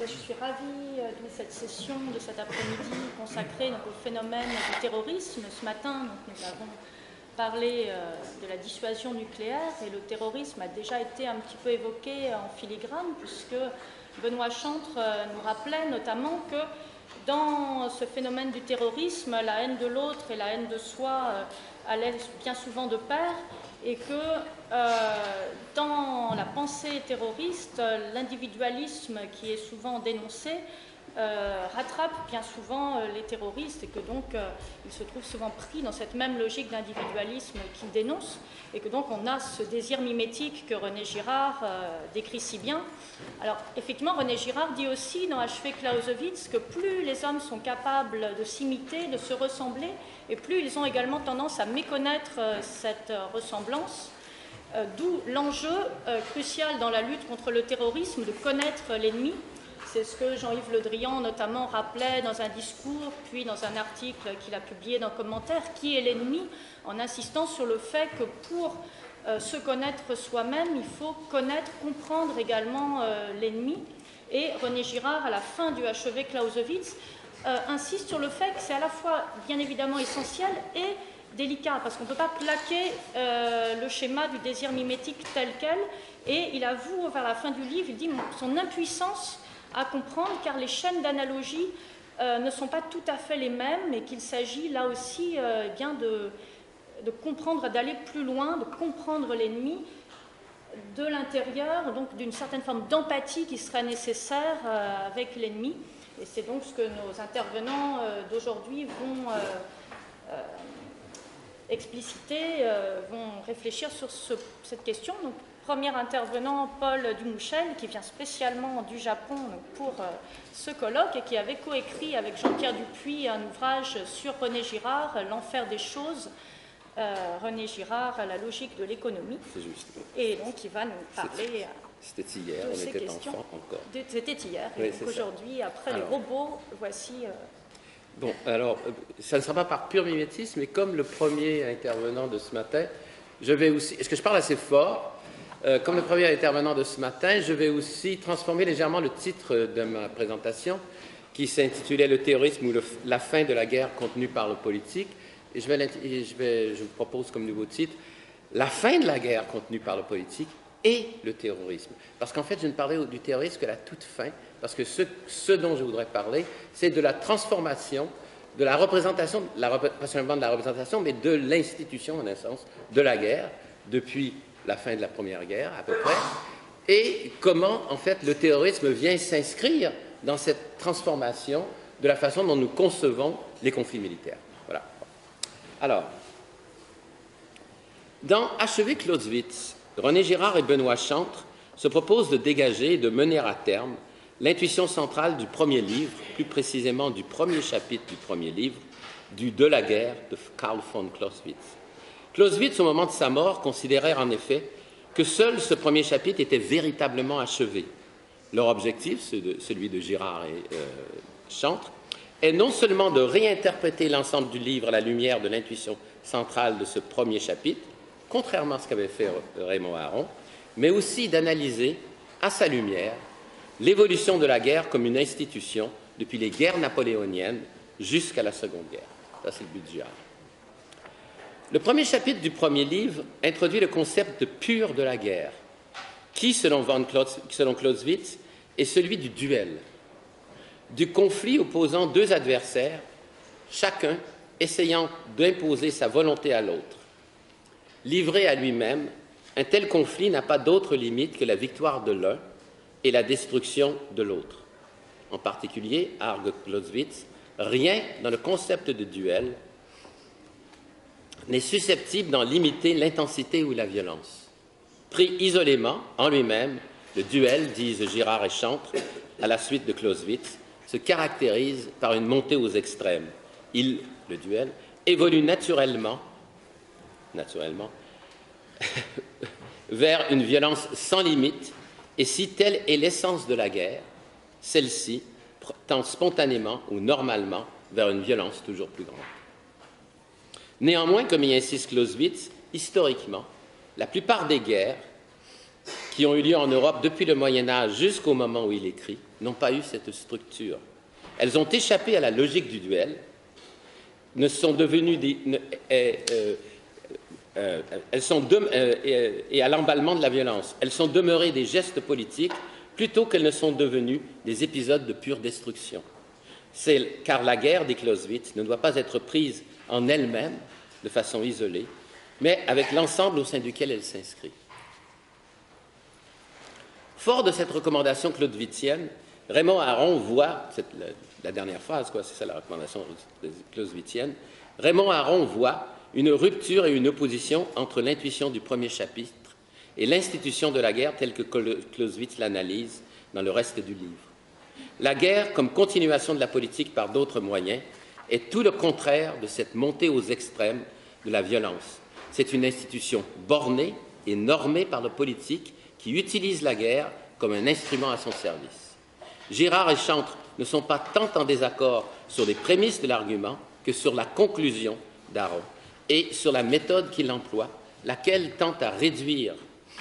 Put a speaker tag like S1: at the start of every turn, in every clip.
S1: Je suis ravie de cette session de cet après-midi consacrée donc, au phénomène du terrorisme. Ce matin, donc, nous avons parlé de la dissuasion nucléaire et le terrorisme a déjà été un petit peu évoqué en filigrane puisque Benoît Chantre nous rappelait notamment que dans ce phénomène du terrorisme, la haine de l'autre et la haine de soi allaient bien souvent de pair et que dans la pensée terroriste, l'individualisme qui est souvent dénoncé rattrape bien souvent les terroristes et que donc ils se trouvent souvent pris dans cette même logique d'individualisme qu'ils dénoncent et que donc on a ce désir mimétique que René Girard décrit si bien. Alors effectivement, René Girard dit aussi dans H.V. Clausewitz que plus les hommes sont capables de s'imiter, de se ressembler, et plus ils ont également tendance à méconnaître cette ressemblance, d'où l'enjeu crucial dans la lutte contre le terrorisme de connaître l'ennemi. C'est ce que Jean-Yves Le Drian notamment rappelait dans un discours, puis dans un article qu'il a publié dans Commentaire, qui est l'ennemi, en insistant sur le fait que pour se connaître soi-même, il faut connaître, comprendre également l'ennemi. Et René Girard, à la fin du H.V. Clausewitz, insiste sur le fait que c'est à la fois bien évidemment essentiel et délicat, parce qu'on ne peut pas plaquer le schéma du désir mimétique tel quel, et il avoue vers la fin du livre, il dit son impuissance à comprendre, car les chaînes d'analogie ne sont pas tout à fait les mêmes, et qu'il s'agit là aussi bien de comprendre, d'aller plus loin, de comprendre l'ennemi de l'intérieur, donc d'une certaine forme d'empathie qui serait nécessaire avec l'ennemi. Et c'est donc ce que nos intervenants d'aujourd'hui vont expliciter, vont réfléchir sur cette question. Donc, premier intervenant, Paul Dumouchel, qui vient spécialement du Japon pour ce colloque et qui avait coécrit avec Jean-Pierre Dupuis un ouvrage sur René Girard, L'enfer des choses, René Girard, la logique de l'économie.
S2: C'est juste.
S1: Et donc, il va nous parler
S2: C'était hier, on était enfant encore.
S1: C'était hier,
S2: oui,
S1: et donc aujourd'hui, après les robots, voici...
S2: Bon, alors, ça ne sera pas par pur mimétisme, mais comme le premier intervenant de ce matin, je vais aussi... Est-ce que je parle assez fort? Comme le premier intervenant de ce matin, je vais aussi transformer légèrement le titre de ma présentation, qui s'intitulait « Le terrorisme ou la fin de la guerre contenue par le politique ». Et je vous propose comme nouveau titre « La fin de la guerre contenue par le politique et le terrorisme ». Parce qu'en fait, je ne parlais du terrorisme qu'à la toute fin, parce que ce dont je voudrais parler, c'est de la transformation, de la représentation, pas seulement de la représentation, mais de l'institution, en un sens, de la guerre, depuis la fin de la Première Guerre, à peu près, et comment, en fait, le terrorisme vient s'inscrire dans cette transformation de la façon dont nous concevons les conflits militaires. Voilà. Alors, dans H.V. Clausewitz, René Girard et Benoît Chantre se proposent de dégager et de mener à terme l'intuition centrale du premier livre, plus précisément du premier chapitre du premier livre, du De la guerre de Karl von Clausewitz. Clausewitz, au moment de sa mort, considérait en effet que seul ce premier chapitre était véritablement achevé. Leur objectif, celui de Girard et Chantre, est non seulement de réinterpréter l'ensemble du livre à la lumière de l'intuition centrale de ce premier chapitre, contrairement à ce qu'avait fait Raymond Aron, mais aussi d'analyser, à sa lumière, l'évolution de la guerre comme une institution depuis les guerres napoléoniennes jusqu'à la Seconde Guerre. Ça, c'est le but de Girard. Le premier chapitre du premier livre introduit le concept pur de la guerre, qui, selon Clausewitz, est celui du duel, du conflit opposant deux adversaires, chacun essayant d'imposer sa volonté à l'autre. Livré à lui-même, un tel conflit n'a pas d'autre limite que la victoire de l'un et la destruction de l'autre. En particulier, argue Clausewitz, rien dans le concept de duel n'est susceptible d'en limiter l'intensité ou la violence. Pris isolément, en lui-même, le duel, disent Girard et Chantre, à la suite de Clausewitz, se caractérise par une montée aux extrêmes. Le duel, évolue naturellement vers une violence sans limite, et si telle est l'essence de la guerre, celle-ci tend spontanément ou normalement vers une violence toujours plus grande. Néanmoins, comme y insiste Clausewitz, historiquement, la plupart des guerres qui ont eu lieu en Europe depuis le Moyen Âge jusqu'au moment où il écrit n'ont pas eu cette structure. Elles ont échappé à la logique du duel, ne sont devenues et à l'emballement de la violence. Elles sont demeurées des gestes politiques plutôt qu'elles ne sont devenues des épisodes de pure destruction. Car la guerre, dit Clausewitz, ne doit pas être prise en elle-même de façon isolée, mais avec l'ensemble au sein duquel elle s'inscrit. Fort de cette recommandation clausewitzienne, Raymond Aron voit, la dernière phrase, c'est ça la recommandation clausewitzienne, Raymond Aron voit une rupture et une opposition entre l'intuition du premier chapitre et l'institution de la guerre telle que Clausewitz l'analyse dans le reste du livre. La guerre, comme continuation de la politique par d'autres moyens, est tout le contraire de cette montée aux extrêmes de la violence. C'est une institution bornée et normée par le politique qui utilise la guerre comme un instrument à son service. Girard et Chantre ne sont pas tant en désaccord sur les prémices de l'argument que sur la conclusion d'Aron et sur la méthode qu'il emploie, laquelle tente à réduire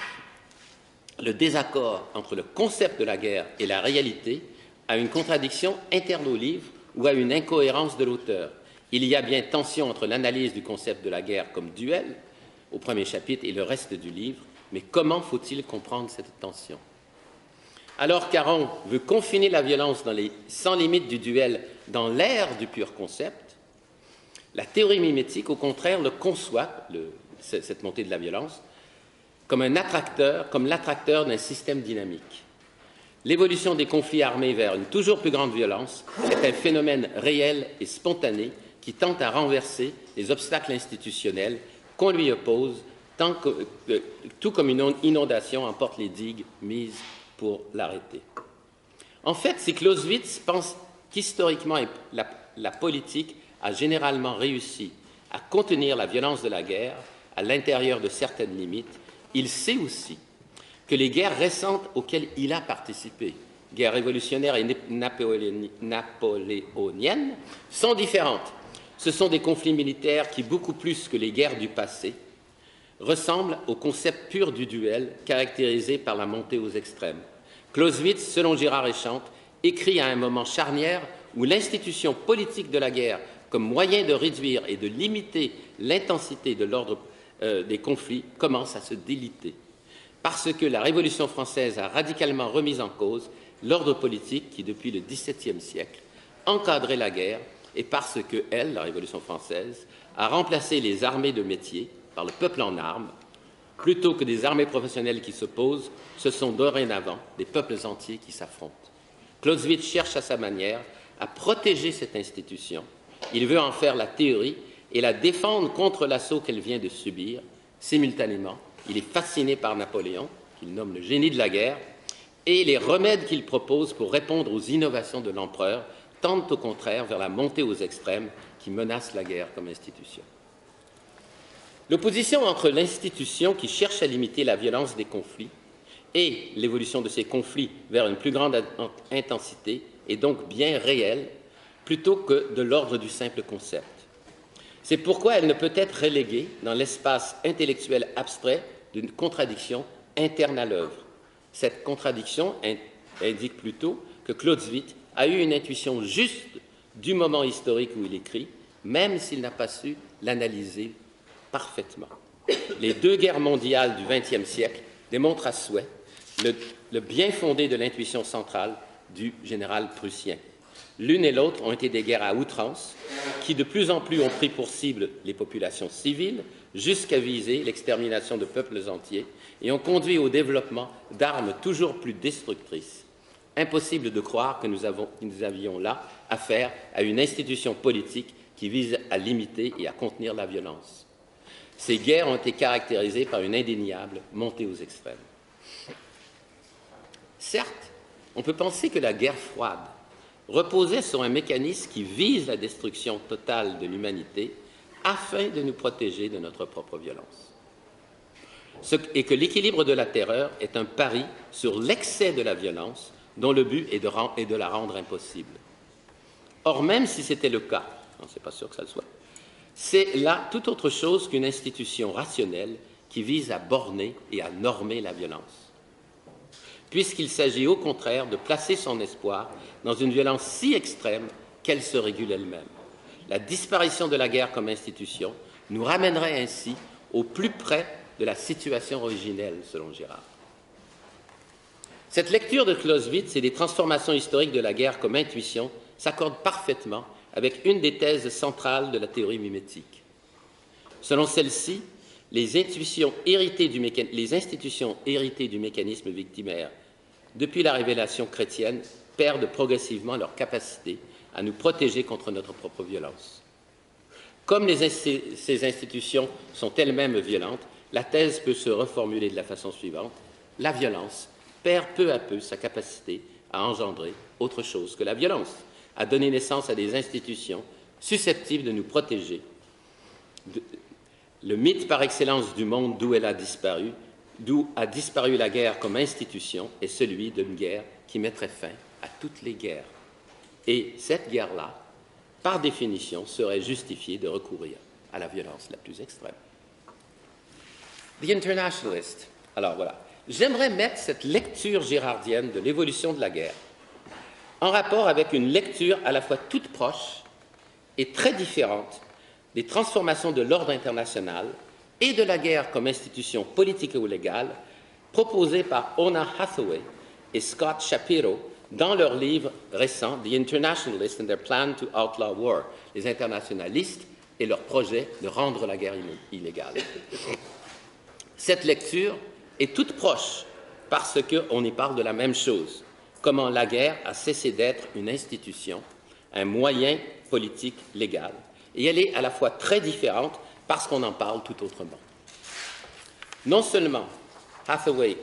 S2: le désaccord entre le concept de la guerre et la réalité à une contradiction interne au livre ou à une incohérence de l'auteur. Il y a bien tension entre l'analyse du concept de la guerre comme duel, au premier chapitre, et le reste du livre, mais comment faut-il comprendre cette tension? Alors qu'Aron veut confiner la violence sans limite du duel dans l'ère du pur concept, la théorie mimétique, au contraire, le conçoit, cette montée de la violence, comme l'attracteur d'un système dynamique. L'évolution des conflits armés vers une toujours plus grande violence est un phénomène réel et spontané qui tente à renverser les obstacles institutionnels qu'on lui oppose, tout comme une inondation emporte les digues mises pour l'arrêter. En fait, si Clausewitz pense qu'historiquement la politique a généralement réussi à contenir la violence de la guerre à l'intérieur de certaines limites, il sait aussi que les guerres récentes auxquelles il a participé, guerres révolutionnaires et napoléoniennes, sont différentes. Ce sont des conflits militaires qui, beaucoup plus que les guerres du passé, ressemblent au concept pur du duel caractérisé par la montée aux extrêmes. Clausewitz, selon Girard et Chantre, écrit à un moment charnière où l'institution politique de la guerre, comme moyen de réduire et de limiter l'intensité de l'ordre des conflits, commence à se déliter. Parce que la Révolution française a radicalement remis en cause l'ordre politique qui, depuis le XVIIe siècle, encadrait la guerre, et parce que elle, la Révolution française, a remplacé les armées de métier par le peuple en armes, plutôt que des armées professionnelles qui s'opposent, ce sont dorénavant des peuples entiers qui s'affrontent. Clausewitz cherche à sa manière à protéger cette institution. Il veut en faire la théorie et la défendre contre l'assaut qu'elle vient de subir. Simultanément, il est fasciné par Napoléon, qu'il nomme le génie de la guerre, et les remèdes qu'il propose pour répondre aux innovations de l'empereur tendent au contraire vers la montée aux extrêmes qui menace la guerre comme institution. L'opposition entre l'institution qui cherche à limiter la violence des conflits et l'évolution de ces conflits vers une plus grande intensité est donc bien réelle plutôt que de l'ordre du simple concept. C'est pourquoi elle ne peut être reléguée dans l'espace intellectuel abstrait d'une contradiction interne à l'œuvre. Cette contradiction indique plutôt que Clausewitz a eu une intuition juste du moment historique où il écrit, même s'il n'a pas su l'analyser parfaitement. Les deux guerres mondiales du XXe siècle démontrent à souhait le bien fondé de l'intuition centrale du général prussien. L'une et l'autre ont été des guerres à outrance qui de plus en plus ont pris pour cible les populations civiles jusqu'à viser l'extermination de peuples entiers et ont conduit au développement d'armes toujours plus destructrices. Impossible de croire que nous avions là affaire à une institution politique qui vise à limiter et à contenir la violence. Ces guerres ont été caractérisées par une indéniable montée aux extrêmes. Certes, on peut penser que la guerre froide reposait sur un mécanisme qui vise la destruction totale de l'humanité afin de nous protéger de notre propre violence. Et que l'équilibre de la terreur est un pari sur l'excès de la violence dont le but est de la rendre impossible. Or, même si c'était le cas, ce n'est pas sûr que ça le soit, c'est là tout autre chose qu'une institution rationnelle qui vise à borner et à normer la violence. puisqu'il s'agit au contraire de placer son espoir dans une violence si extrême qu'elle se régule elle-même. La disparition de la guerre comme institution nous ramènerait ainsi au plus près de la situation originelle, selon Girard. Cette lecture de Clausewitz et des transformations historiques de la guerre comme intuition s'accorde parfaitement avec une des thèses centrales de la théorie mimétique. Selon celle-ci, les institutions héritées du mécanisme victimaire depuis la révélation chrétienne perdent progressivement leur capacité à nous protéger contre notre propre violence. Comme ces institutions sont elles-mêmes violentes, la thèse peut se reformuler de la façon suivante. La violence perd peu à peu sa capacité à engendrer autre chose que la violence, à donner naissance à des institutions susceptibles de nous protéger. Le mythe par excellence du monde d'où a disparu la guerre comme institution, est celui d'une guerre qui mettrait fin à toutes les guerres. Et cette guerre-là, par définition, serait justifiée de recourir à la violence la plus extrême. The Internationalist. Alors voilà. J'aimerais mettre cette lecture girardienne de l'évolution de la guerre en rapport avec une lecture à la fois toute proche et très différente des transformations de l'ordre international et de la guerre comme institution politique ou légale proposées par Ona Hathaway et Scott Shapiro dans leur livre récent « The Internationalists and their Plan to Outlaw War », les internationalistes et leur projet de rendre la guerre illégale. Cette lecture est toute proche parce qu'on y parle de la même chose, comment la guerre a cessé d'être une institution, un moyen politique légal, et elle est à la fois très différente parce qu'on en parle tout autrement. Non seulement Hathaway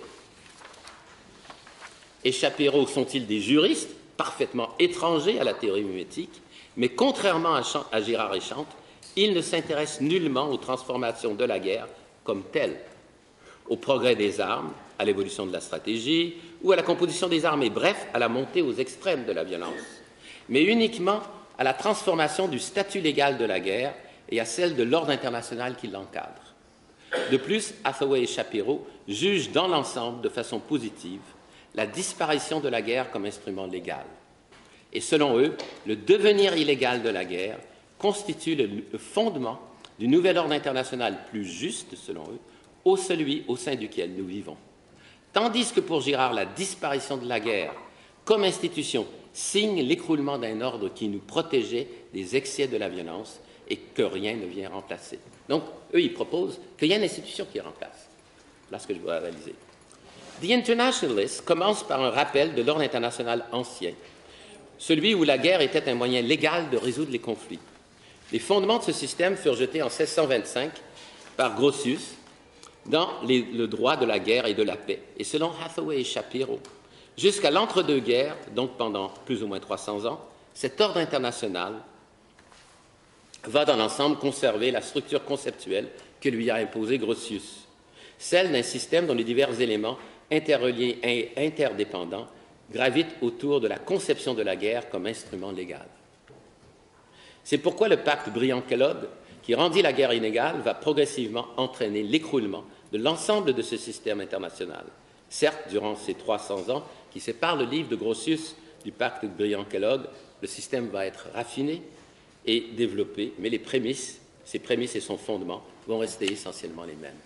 S2: et Shapiro sont-ils des juristes parfaitement étrangers à la théorie mimétique, mais contrairement à Girard et Chante, ils ne s'intéressent nullement aux transformations de la guerre comme telles, au progrès des armes, à l'évolution de la stratégie ou à la composition des armées, bref, à la montée aux extrêmes de la violence, mais uniquement à la transformation du statut légal de la guerre et à celle de l'ordre international qui l'encadre. De plus, Hathaway et Shapiro jugent dans l'ensemble, de façon positive, la disparition de la guerre comme instrument légal. Et selon eux, le devenir illégal de la guerre constitue le fondement du nouvel ordre international plus juste, selon eux, celui au sein duquel nous vivons. Tandis que pour Girard, la disparition de la guerre comme institution signe l'écroulement d'un ordre qui nous protégeait des excès de la violence et que rien ne vient remplacer. Donc, eux, ils proposent qu'il y ait une institution qui remplace. Voilà ce que je voudrais réaliser. The Internationalists commence par un rappel de l'ordre international ancien, celui où la guerre était un moyen légal de résoudre les conflits. Les fondements de ce système furent jetés en 1625 par Grotius dans le droit de la guerre et de la paix. Et selon Hathaway et Shapiro, jusqu'à l'entre-deux-guerres, donc pendant plus ou moins 300 ans, cet ordre international va dans l'ensemble conserver la structure conceptuelle que lui a imposée Grotius, celle d'un système dont les divers éléments interreliés et interdépendants gravitent autour de la conception de la guerre comme instrument légal. C'est pourquoi le pacte Briand-Kellogg, qui rendit la guerre inégale, va progressivement entraîner l'écroulement de l'ensemble de ce système international. Certes, durant ces 300 ans qui séparent le livre de Grotius du pacte Briand-Kellogg, le système va être raffiné et développé, mais ses prémices et son fondement vont rester essentiellement les mêmes.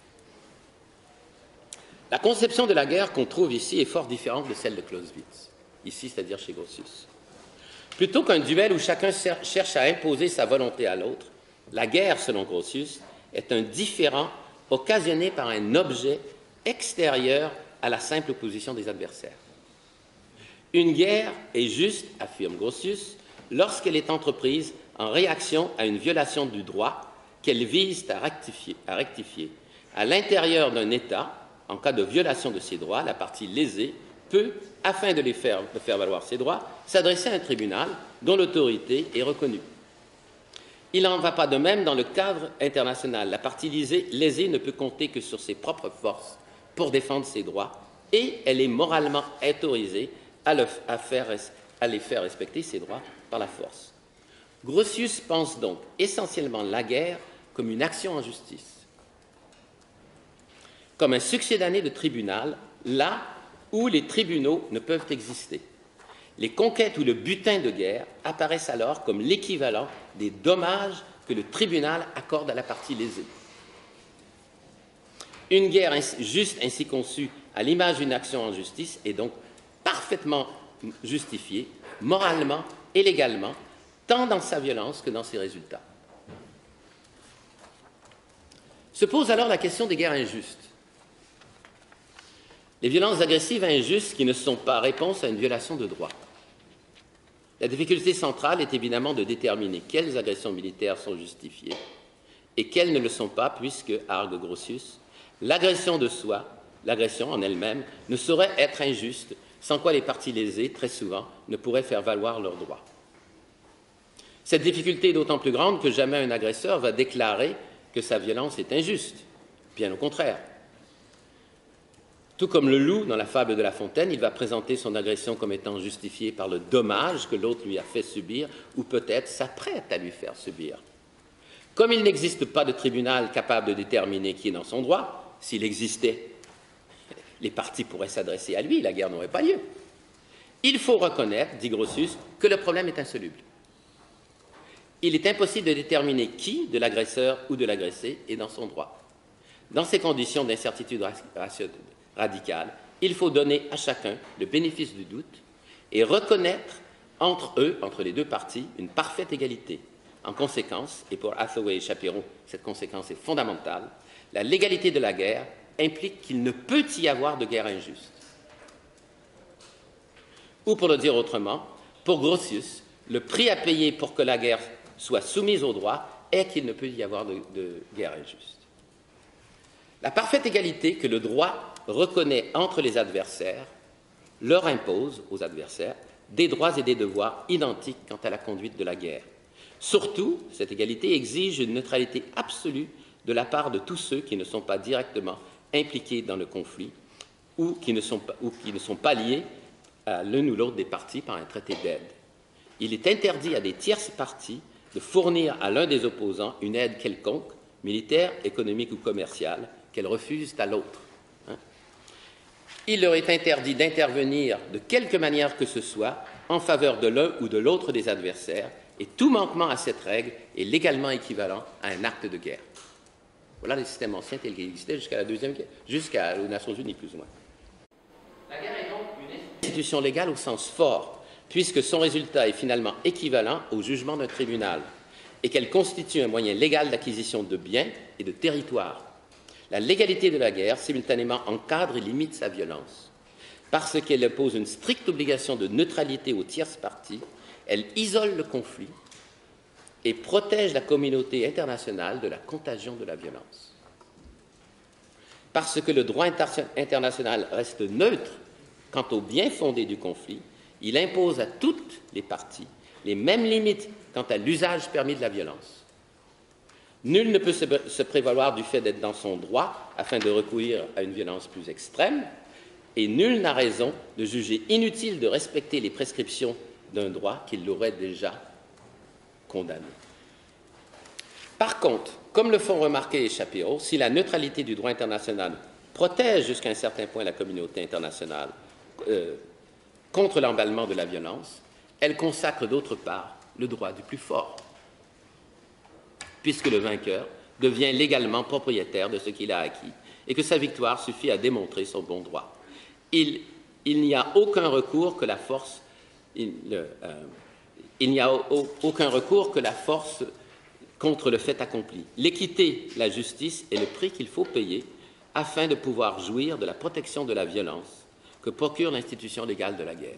S2: La conception de la guerre qu'on trouve ici est fort différente de celle de Clausewitz, ici, c'est-à-dire chez Grotius. Plutôt qu'un duel où chacun cherche à imposer sa volonté à l'autre, la guerre, selon Grotius, est un différend occasionné par un objet extérieur à la simple opposition des adversaires. Une guerre est juste, affirme Grotius, lorsqu'elle est entreprise en réaction à une violation du droit qu'elle vise à rectifier. À l'intérieur d'un État, en cas de violation de ses droits, la partie lésée peut, afin de faire valoir ses droits, s'adresser à un tribunal dont l'autorité est reconnue. Il n'en va pas de même dans le cadre international. La partie lésée ne peut compter que sur ses propres forces pour défendre ses droits et elle est moralement autorisée à les faire respecter ses droits par la force. Grotius pense donc essentiellement la guerre comme une action en justice, comme un succédané de tribunal, là où les tribunaux ne peuvent exister. Les conquêtes ou le butin de guerre apparaissent alors comme l'équivalent des dommages que le tribunal accorde à la partie lésée. Une guerre juste ainsi conçue, à l'image d'une action en justice, est donc parfaitement justifiée, moralement et légalement, tant dans sa violence que dans ses résultats. Se pose alors la question des guerres injustes. Les violences agressives et injustes qui ne sont pas réponse à une violation de droit. La difficulté centrale est évidemment de déterminer quelles agressions militaires sont justifiées et quelles ne le sont pas, puisque, argue Grotius, l'agression de soi, l'agression en elle-même, ne saurait être injuste, sans quoi les parties lésées, très souvent, ne pourraient faire valoir leurs droits. Cette difficulté est d'autant plus grande que jamais un agresseur va déclarer que sa violence est injuste, bien au contraire. Tout comme le loup dans la fable de La Fontaine, il va présenter son agression comme étant justifiée par le dommage que l'autre lui a fait subir ou peut-être s'apprête à lui faire subir. Comme il n'existe pas de tribunal capable de déterminer qui est dans son droit, s'il existait, les parties pourraient s'adresser à lui, la guerre n'aurait pas lieu. Il faut reconnaître, dit Grotius, que le problème est insoluble. Il est impossible de déterminer qui, de l'agresseur ou de l'agressé, est dans son droit. Dans ces conditions d'incertitude radicale, il faut donner à chacun le bénéfice du doute et reconnaître entre eux, entre les deux parties, une parfaite égalité. En conséquence, et pour Hathaway et Shapiro, cette conséquence est fondamentale, la légalité de la guerre implique qu'il ne peut y avoir de guerre injuste. Ou pour le dire autrement, pour Grotius, le prix à payer pour que la guerre soit soumise au droit est qu'il ne peut y avoir de guerre injuste. La parfaite égalité que le droit reconnaît entre les adversaires leur impose aux adversaires des droits et des devoirs identiques quant à la conduite de la guerre. Surtout, cette égalité exige une neutralité absolue de la part de tous ceux qui ne sont pas directement impliqués dans le conflit ou qui ne sont pas liés à l'une ou l'autre des parties par un traité d'aide. Il est interdit à des tierces parties de fournir à l'un des opposants une aide quelconque, militaire, économique ou commerciale, qu'elles refusent à l'autre. Il leur est interdit d'intervenir de quelque manière que ce soit en faveur de l'un ou de l'autre des adversaires, et tout manquement à cette règle est légalement équivalent à un acte de guerre. Voilà les systèmes anciens tels qu'ils existaient jusqu'à la Deuxième Guerre, jusqu'aux Nations Unies plus ou moins. La guerre est donc une institution légale au sens fort, puisque son résultat est finalement équivalent au jugement d'un tribunal, et qu'elle constitue un moyen légal d'acquisition de biens et de territoires. La légalité de la guerre, simultanément, encadre et limite sa violence. Parce qu'elle impose une stricte obligation de neutralité aux tierces parties, elle isole le conflit et protège la communauté internationale de la contagion de la violence. Parce que le droit international reste neutre quant au bien fondé du conflit, il impose à toutes les parties les mêmes limites quant à l'usage permis de la violence. Nul ne peut se prévaloir du fait d'être dans son droit afin de recourir à une violence plus extrême, et nul n'a raison de juger inutile de respecter les prescriptions d'un droit qu'il l'aurait déjà condamné. Par contre, comme le font remarquer les Shapiro, si la neutralité du droit international protège jusqu'à un certain point la communauté internationale contre l'emballement de la violence, elle consacre d'autre part le droit du plus fort, puisque le vainqueur devient légalement propriétaire de ce qu'il a acquis et que sa victoire suffit à démontrer son bon droit. Il n'y a aucun recours que la force contre le fait accompli. L'équité, la justice est le prix qu'il faut payer afin de pouvoir jouir de la protection de la violence que procure l'institution légale de la guerre.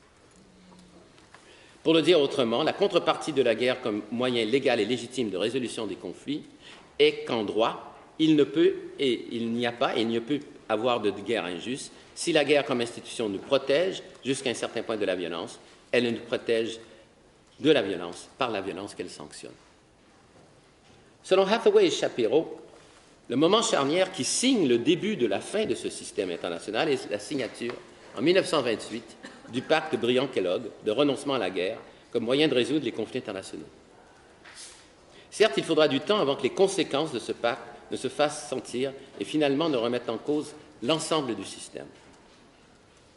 S2: Pour le dire autrement, la contrepartie de la guerre comme moyen légal et légitime de résolution des conflits est qu'en droit, il ne peut et il n'y a pas et il ne peut avoir de guerre injuste si la guerre comme institution nous protège jusqu'à un certain point de la violence, elle nous protège de la violence par la violence qu'elle sanctionne. Selon Hathaway et Shapiro, le moment charnière qui signe le début de la fin de ce système international est la signature, en 1928, du pacte Briand-Kellogg de renoncement à la guerre comme moyen de résoudre les conflits internationaux. Certes, il faudra du temps avant que les conséquences de ce pacte ne se fassent sentir et finalement ne remettent en cause l'ensemble du système.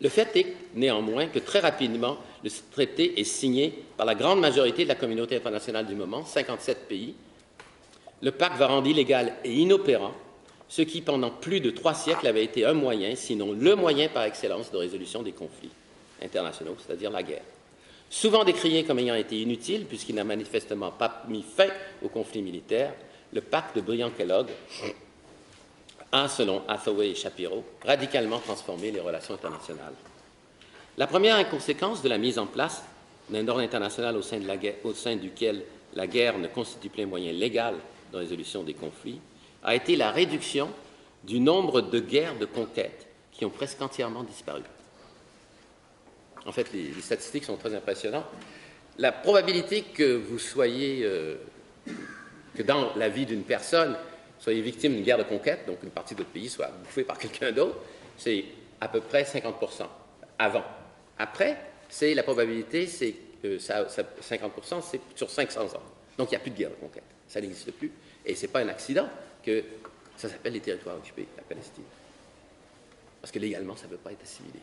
S2: Le fait est néanmoins que très rapidement, le traité est signé par la grande majorité de la communauté internationale du moment, 57 pays. Le pacte va rendre illégal et inopérant ce qui, pendant plus de 3 siècles, avait été un moyen, sinon le moyen par excellence de résolution des conflits internationaux, c'est-à-dire la guerre. Souvent décrié comme ayant été inutile, puisqu'il n'a manifestement pas mis fin aux conflits militaires, le pacte de Briand-Kellogg a, selon Hathaway et Shapiro, radicalement transformé les relations internationales. La première inconséquence de la mise en place d'un ordre international au sein duquel la guerre ne constitue plus un moyen légal de résolution des conflits a été la réduction du nombre de guerres de conquête qui ont presque entièrement disparu. En fait, les statistiques sont très impressionnantes. La probabilité que vous soyez, que dans la vie d'une personne, soyez victime d'une guerre de conquête, donc une partie de votre pays soit bouffée par quelqu'un d'autre, c'est à peu près 50% avant. Après, c'est la probabilité, c'est 50%, c'est sur 500 ans. Donc, il n'y a plus de guerre de conquête. Ça n'existe plus. Et ce n'est pas un accident que ça s'appelle les territoires occupés, la Palestine. Parce que légalement, ça ne peut pas être assimilé.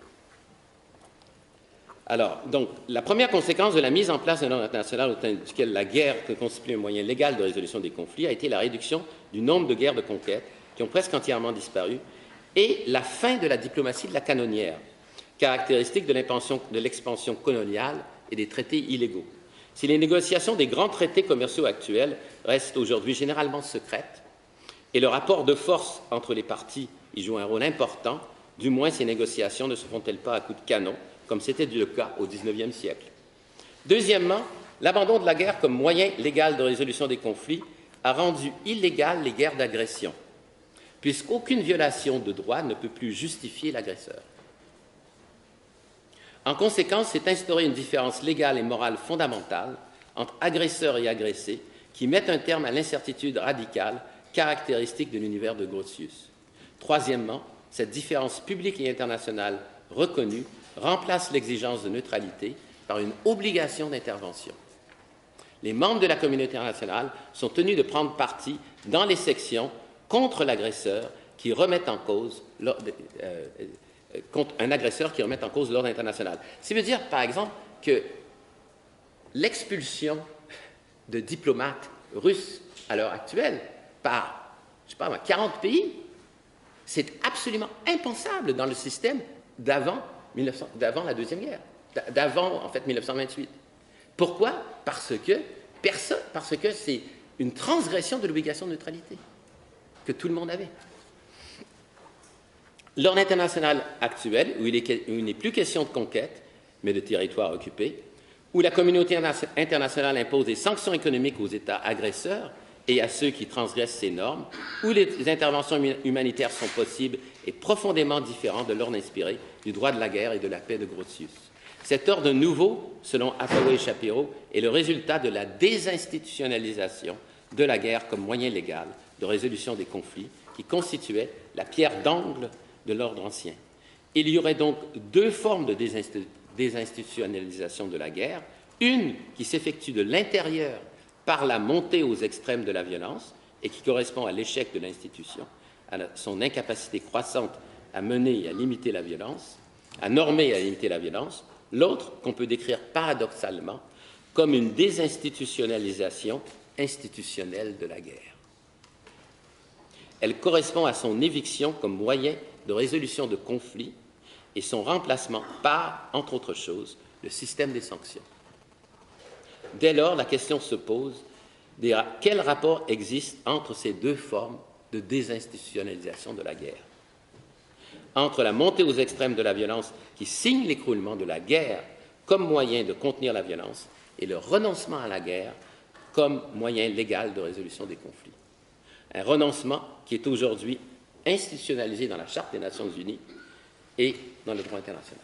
S2: Alors, donc, la première conséquence de la mise en place d'un ordre international au sein duquel la guerre constitue un moyen légal de résolution des conflits a été la réduction du nombre de guerres de conquête qui ont presque entièrement disparu et la fin de la diplomatie de la canonnière, caractéristique de l'expansion coloniale et des traités illégaux. Si les négociations des grands traités commerciaux actuels restent aujourd'hui généralement secrètes et le rapport de force entre les parties y joue un rôle important, du moins ces négociations ne se font-elles pas à coups de canon, comme c'était le cas au XIXe siècle. Deuxièmement, l'abandon de la guerre comme moyen légal de résolution des conflits a rendu illégales les guerres d'agression, puisqu'aucune violation de droit ne peut plus justifier l'agresseur. En conséquence, s'est instaurée une différence légale et morale fondamentale entre agresseurs et agressés qui mettent un terme à l'incertitude radicale caractéristique de l'univers de Grotius. Troisièmement, cette différence publique et internationale reconnue remplace l'exigence de neutralité par une obligation d'intervention. Les membres de la communauté internationale sont tenus de prendre parti dans les sections contre l'agresseur qui remettent en cause contre un agresseur qui remet en cause l'ordre international. Ça veut dire, par exemple, que l'expulsion de diplomates russes à l'heure actuelle par, je ne sais pas, 40 pays, c'est absolument impensable dans le système d'avant la Deuxième Guerre, d'avant, en fait, 1928. Pourquoi? Parce que c'est une transgression de l'obligation de neutralité que tout le monde avait. L'ordre international actuel, où il n'est plus question de conquête, mais de territoire occupé, où la communauté internationale impose des sanctions économiques aux États agresseurs et à ceux qui transgressent ces normes, où les interventions humanitaires sont possibles, est profondément différent de l'ordre inspiré du droit de la guerre et de la paix de Grotius. Cet ordre nouveau, selon Hathaway et Shapiro, est le résultat de la désinstitutionnalisation de la guerre comme moyen légal de résolution des conflits qui constituait la pierre d'angle de l'ordre ancien. Il y aurait donc deux formes de désinstitutionnalisation de la guerre, une qui s'effectue de l'intérieur par la montée aux extrêmes de la violence et qui correspond à l'échec de l'institution, à son incapacité croissante à mener et à limiter la violence, à normer et à limiter la violence, l'autre qu'on peut décrire paradoxalement comme une désinstitutionnalisation institutionnelle de la guerre. Elle correspond à son éviction comme moyen de résolution de conflits et son remplacement par, entre autres choses, le système des sanctions. Dès lors, la question se pose quel rapport existe entre ces deux formes de désinstitutionnalisation de la guerre? Entre la montée aux extrêmes de la violence qui signe l'écroulement de la guerre comme moyen de contenir la violence et le renoncement à la guerre comme moyen légal de résolution des conflits. Un renoncement qui est aujourd'hui institutionnalisé dans la Charte des Nations Unies et dans le droit international.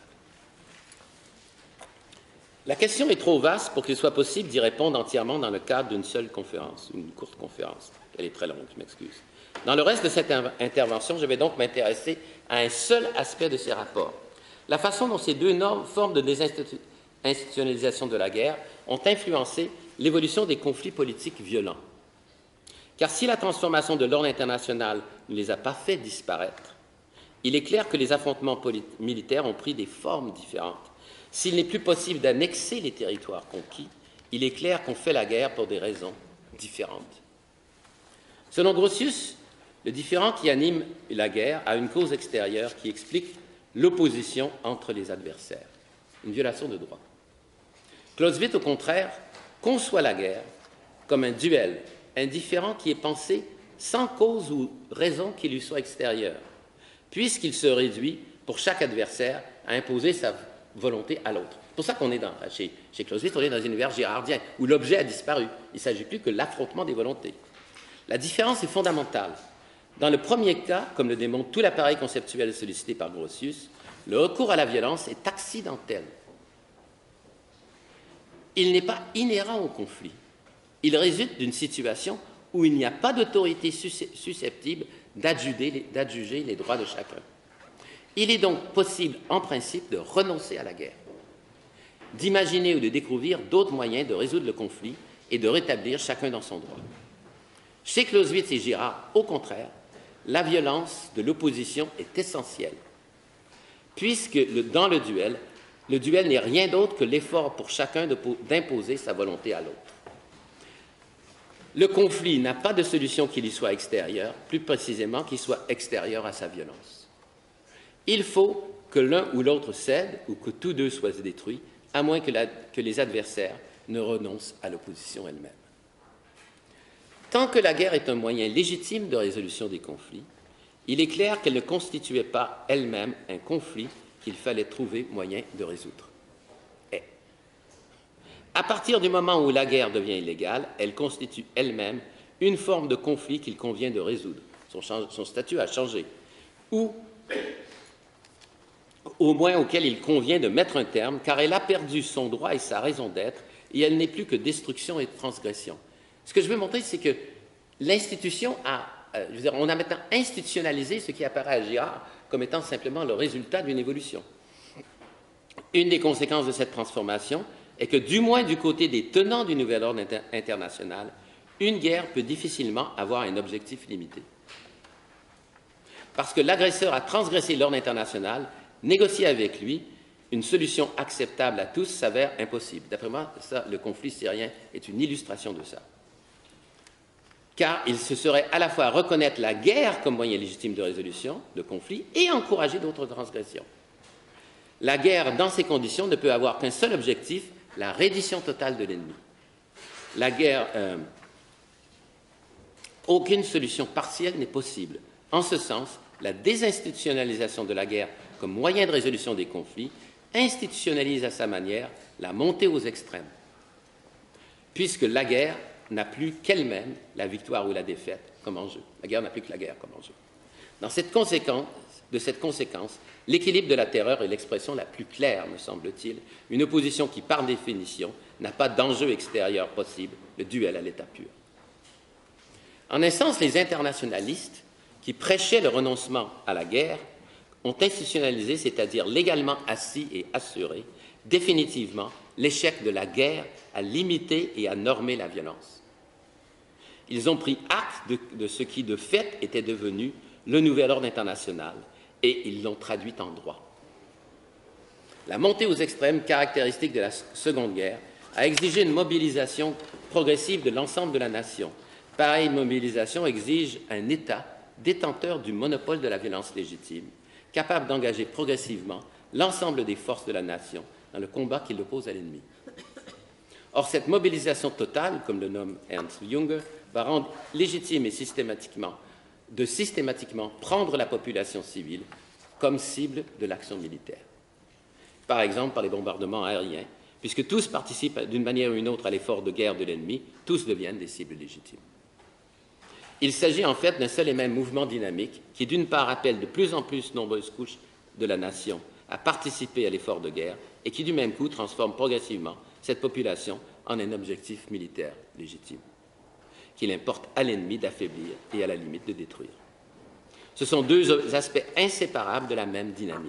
S2: La question est trop vaste pour qu'il soit possible d'y répondre entièrement dans le cadre d'une seule conférence, une courte conférence. Elle est très longue, je m'excuse. Dans le reste de cette intervention, je vais donc m'intéresser à un seul aspect de ces rapports. La façon dont ces deux formes de désinstitutionnalisation de la guerre ont influencé l'évolution des conflits politiques violents. Car si la transformation de l'ordre international ne les a pas fait disparaître, il est clair que les affrontements militaires ont pris des formes différentes. S'il n'est plus possible d'annexer les territoires conquis, il est clair qu'on fait la guerre pour des raisons différentes. Selon Grotius, le différend qui anime la guerre a une cause extérieure qui explique l'opposition entre les adversaires, une violation de droit. Clausewitz, au contraire, conçoit la guerre comme un duel, un différend qui est pensé sans cause ou raison qui lui soit extérieure, puisqu'il se réduit pour chaque adversaire à imposer sa volonté à l'autre. C'est pour ça qu'on est chez Clausewitz, on est dans un univers girardien, où l'objet a disparu. Il ne s'agit plus que l'affrontement des volontés. La différence est fondamentale. Dans le premier cas, comme le démontre tout l'appareil conceptuel sollicité par Grotius, le recours à la violence est accidentel. Il n'est pas inhérent au conflit. Il résulte d'une situation où il n'y a pas d'autorité susceptible d'adjuger les droits de chacun. Il est donc possible, en principe, de renoncer à la guerre, d'imaginer ou de découvrir d'autres moyens de résoudre le conflit et de rétablir chacun dans son droit. Chez Clausewitz et Girard, au contraire, la violence de l'opposition est essentielle, puisque dans le duel n'est rien d'autre que l'effort pour chacun d'imposer sa volonté à l'autre. Le conflit n'a pas de solution qui lui soit extérieure, plus précisément qu'il soit extérieur à sa violence. Il faut que l'un ou l'autre cède ou que tous deux soient détruits, à moins que les adversaires ne renoncent à l'opposition elle-même. Tant que la guerre est un moyen légitime de résolution des conflits, il est clair qu'elle ne constituait pas elle-même un conflit qu'il fallait trouver moyen de résoudre. Et, à partir du moment où la guerre devient illégale, elle constitue elle-même une forme de conflit qu'il convient de résoudre. Son statut a changé. Ou au moins auquel il convient de mettre un terme, car elle a perdu son droit et sa raison d'être, et elle n'est plus que destruction et transgression. Ce que je veux montrer, c'est que l'institution on a maintenant institutionnalisé ce qui apparaît à Girard comme étant simplement le résultat d'une évolution. Une des conséquences de cette transformation est que, du moins du côté des tenants du nouvel ordre international, une guerre peut difficilement avoir un objectif limité. Parce que l'agresseur a transgressé l'ordre international, négocier avec lui une solution acceptable à tous s'avère impossible. D'après moi, le conflit syrien est une illustration de ça. Car il se serait à la fois reconnaître la guerre comme moyen légitime de résolution de conflits et encourager d'autres transgressions. La guerre, dans ces conditions, ne peut avoir qu'un seul objectif, la reddition totale de l'ennemi. La guerre, aucune solution partielle n'est possible. En ce sens, la désinstitutionnalisation de la guerre comme moyen de résolution des conflits institutionnalise à sa manière la montée aux extrêmes, puisque la guerre n'a plus qu'elle-même la victoire ou la défaite comme enjeu. La guerre n'a plus que la guerre comme enjeu. De cette conséquence, l'équilibre de la terreur est l'expression la plus claire, me semble-t-il, une opposition qui, par définition, n'a pas d'enjeu extérieur possible, le duel à l'état pur. En un sens, les internationalistes qui prêchaient le renoncement à la guerre ont institutionnalisé, c'est-à-dire légalement assis et assuré, définitivement l'échec de la guerre à limiter et à normer la violence. Ils ont pris acte de ce qui, de fait, était devenu le nouvel ordre international et ils l'ont traduit en droit. La montée aux extrêmes, caractéristique de la Seconde Guerre, a exigé une mobilisation progressive de l'ensemble de la nation. Pareille mobilisation exige un État détenteur du monopole de la violence légitime, capable d'engager progressivement l'ensemble des forces de la nation dans le combat qui l'oppose à l'ennemi. Or, cette mobilisation totale, comme le nomme Ernst Junger, va rendre légitime et systématiquement prendre la population civile comme cible de l'action militaire. Par exemple, par les bombardements aériens, puisque tous participent d'une manière ou d'une autre à l'effort de guerre de l'ennemi, tous deviennent des cibles légitimes. Il s'agit en fait d'un seul et même mouvement dynamique qui, d'une part, appelle de plus en plus nombreuses couches de la nation à participer à l'effort de guerre et qui, du même coup, transforme progressivement cette population en un objectif militaire légitime, qu'il importe à l'ennemi d'affaiblir et à la limite de détruire. Ce sont deux aspects inséparables de la même dynamique.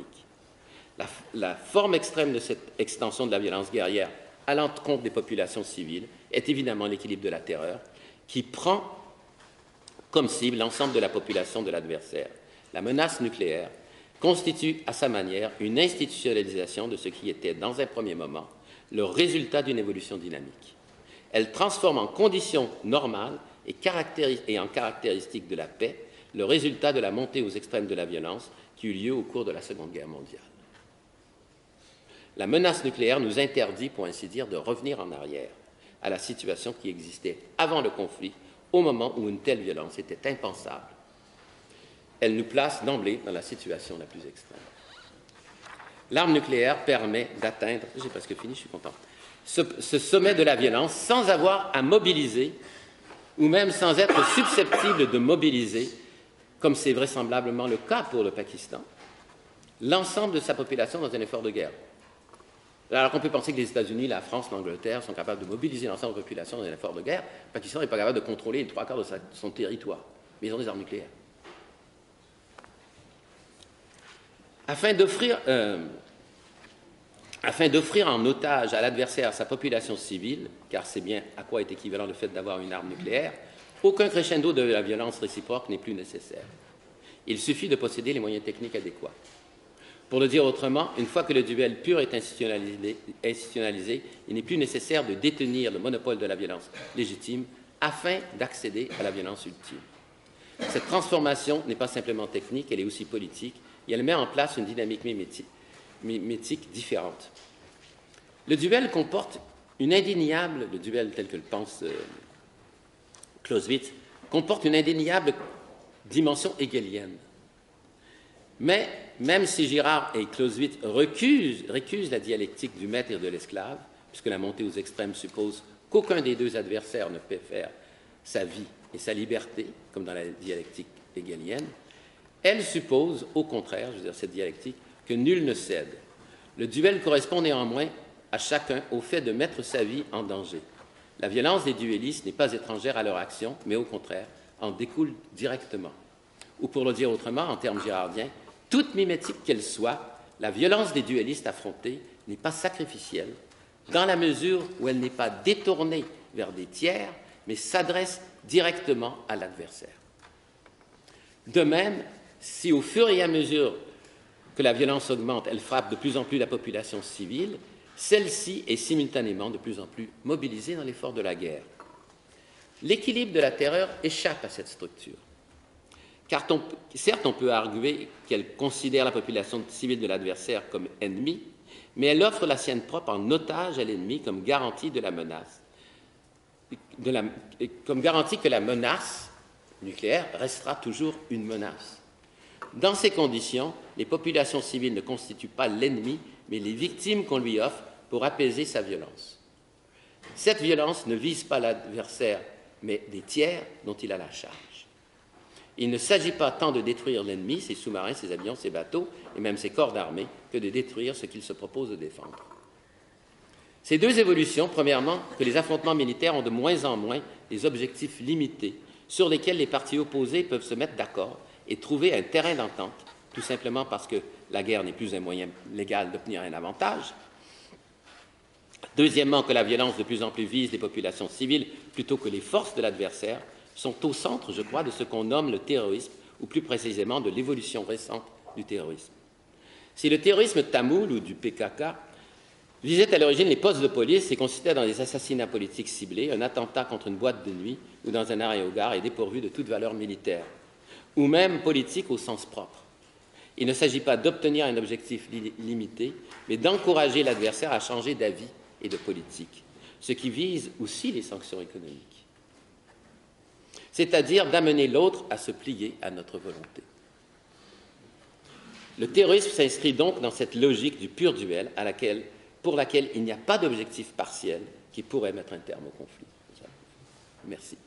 S2: La forme extrême de cette extension de la violence guerrière à l'encontre des populations civiles est évidemment l'équilibre de la terreur qui prend comme cible l'ensemble de la population de l'adversaire. La menace nucléaire constitue à sa manière une institutionnalisation de ce qui était, dans un premier moment, le résultat d'une évolution dynamique. Elle transforme en condition normale et en caractéristique de la paix le résultat de la montée aux extrêmes de la violence qui eut lieu au cours de la Seconde Guerre mondiale. La menace nucléaire nous interdit, pour ainsi dire, de revenir en arrière à la situation qui existait avant le conflit, au moment où une telle violence était impensable. Elle nous place d'emblée dans la situation la plus extrême. L'arme nucléaire permet d'atteindre, j'ai presque fini, je suis content, ce sommet de la violence sans avoir à mobiliser ou même sans être susceptible de mobiliser, comme c'est vraisemblablement le cas pour le Pakistan, l'ensemble de sa population dans un effort de guerre. Alors qu'on peut penser que les États-Unis, la France, l'Angleterre sont capables de mobiliser l'ensemble de la population dans un effort de guerre, le Pakistan n'est pas capable de contrôler les 3/4 de son territoire, mais ils ont des armes nucléaires. Afin d'offrir en otage à l'adversaire sa population civile, car c'est bien à quoi est équivalent le fait d'avoir une arme nucléaire, aucun crescendo de la violence réciproque n'est plus nécessaire. Il suffit de posséder les moyens techniques adéquats. Pour le dire autrement, une fois que le duel pur est institutionnalisé, il n'est plus nécessaire de détenir le monopole de la violence légitime afin d'accéder à la violence ultime. Cette transformation n'est pas simplement technique, elle est aussi politique, et elle met en place une dynamique mimétique différente. Le duel comporte une indéniable, le duel tel que le pense Clausewitz, comporte une indéniable dimension hegelienne. Mais même si Girard et Clausewitz récusent la dialectique du maître et de l'esclave, puisque la montée aux extrêmes suppose qu'aucun des deux adversaires ne peut faire sa vie et sa liberté, comme dans la dialectique hegelienne, elle suppose, au contraire, je veux dire, cette dialectique, que nul ne cède. Le duel correspond néanmoins à chacun au fait de mettre sa vie en danger. La violence des duellistes n'est pas étrangère à leur action, mais au contraire, en découle directement. Ou pour le dire autrement, en termes girardiens, toute mimétique qu'elle soit, la violence des duellistes affrontés n'est pas sacrificielle, dans la mesure où elle n'est pas détournée vers des tiers, mais s'adresse directement à l'adversaire. De même, si au fur et à mesure que la violence augmente, elle frappe de plus en plus la population civile, celle-ci est simultanément de plus en plus mobilisée dans l'effort de la guerre. L'équilibre de la terreur échappe à cette structure. Car certes, on peut arguer qu'elle considère la population civile de l'adversaire comme ennemie, mais elle offre la sienne propre en otage à l'ennemi comme garantie de la menace, comme garantie que la menace nucléaire restera toujours une menace. Dans ces conditions, les populations civiles ne constituent pas l'ennemi, mais les victimes qu'on lui offre pour apaiser sa violence. Cette violence ne vise pas l'adversaire, mais des tiers dont il a la charge. Il ne s'agit pas tant de détruire l'ennemi, ses sous-marins, ses avions, ses bateaux, et même ses corps d'armée, que de détruire ce qu'il se propose de défendre. Ces deux évolutions, premièrement, que les affrontements militaires ont de moins en moins des objectifs limités sur lesquels les parties opposées peuvent se mettre d'accord et trouver un terrain d'entente, tout simplement parce que la guerre n'est plus un moyen légal d'obtenir un avantage. Deuxièmement, que la violence de plus en plus vise les populations civiles plutôt que les forces de l'adversaire, sont au centre, je crois, de ce qu'on nomme le terrorisme, ou plus précisément de l'évolution récente du terrorisme. Si le terrorisme tamoul ou du PKK visait à l'origine les postes de police et consistait dans des assassinats politiques ciblés, un attentat contre une boîte de nuit ou dans un arrêt au gare est dépourvu de toute valeur militaire, ou même politique au sens propre. Il ne s'agit pas d'obtenir un objectif limité, mais d'encourager l'adversaire à changer d'avis et de politique, ce qui vise aussi les sanctions économiques, c'est-à-dire d'amener l'autre à se plier à notre volonté. Le terrorisme s'inscrit donc dans cette logique du pur duel pour laquelle il n'y a pas d'objectif partiel qui pourrait mettre un terme au conflit. Merci.